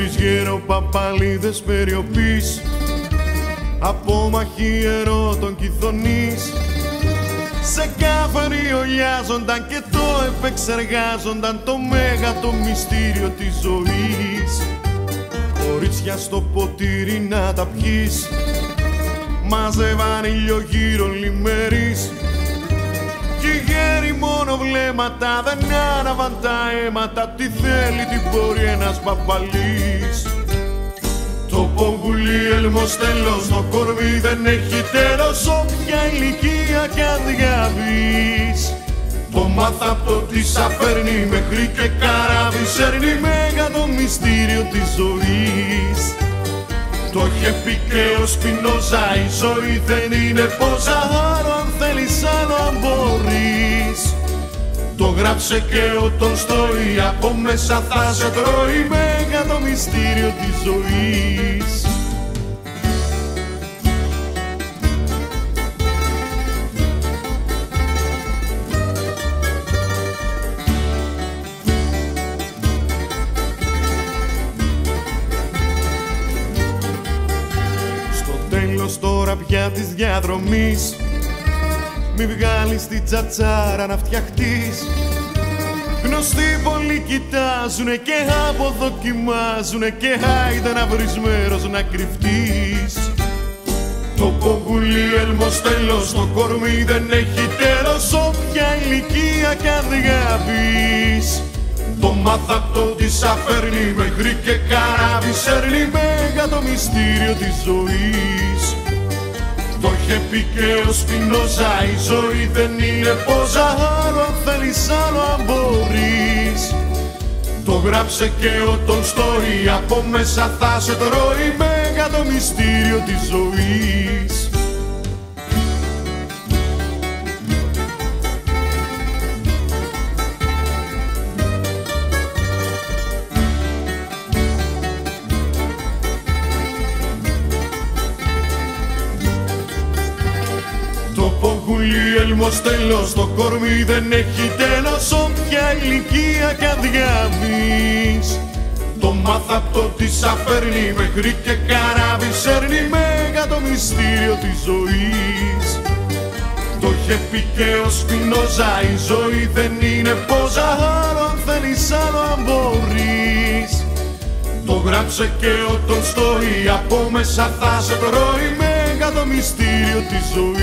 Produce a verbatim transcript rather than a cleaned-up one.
τρεις γεροπαπαλίδες περιοπής, απόμαχοι ερωτών κιθονής, σε κάφαρι ολιάζονταν και το επεξεργάζονταν το μέγατο μυστήριο της ζωής. Κορίτσια στο ποτήρι να τα πιείς, μαζεύαν ηλιογύρω λιμερείς, κι οι γέροι μόνο βλέμματα δεν άναβαν τα αίματα. Τι θέλει, τι μπορεί ένας παπαλής. Το πογουλί έλμος τέλος, το κορμί δεν έχει τέλος, όποια ηλικία κι αν διαβείς. Το μάθα απ' το τι σα φέρνει, μέχρι και καράβι σέρνει, μέγατο μυστήριο της ζωής. Το είχε πει και ο Σπινόζα, η ζωή δεν είναι πόζα, άλλο αν θέλεις, άλλο αν μπορείς. Το γράψε και ο Τολστόι, από μέσα θα σε τρώει, μέγατο μυστήριο της ζωής. Τώρα πια της διαδρομής, μη βγάλεις την τσατσάρα να φτιαχτείς. Γνωστοί πολλοί κοιτάζουνε και αποδοκιμάζουνε, και άιντε να βρεις μέρος να κρυφτείς. Το πογουλί έλμος τέλος, το κορμί δεν έχει τέλος, όποια ηλικία κι αν διαβείς. Το μάθα απ' το τι σα φέρνει, μέχρι και καράβι σέρνει, μέγατο μυστήριο της ζωής. Το είχε πει και ο Σπινόζα, η ζωή δεν είναι πόζα, άλλο αν θέλεις, άλλο αν μπορείς. Το γράψε και ο Τολστόι, από μέσα θα σε τρώει, μέγατο μυστήριο της ζωής. Έλμος τέλος, το κορμί δεν έχει τέλος, όποια ηλικία κι αν διαβείς. Το μάθα απ' το τι σα φέρνει, μέχρι και καράβι σέρνει, μέγατο μυστήριο της ζωής. Το είχε πει και ο Σπινόζα, η ζωή δεν είναι πόζα, άλλο αν θέλεις, άλλο αν μπορείς. Το γράψε και ο Τολστόι, από μέσα θα σε τρώει, μέγατο μυστήριο της ζωής.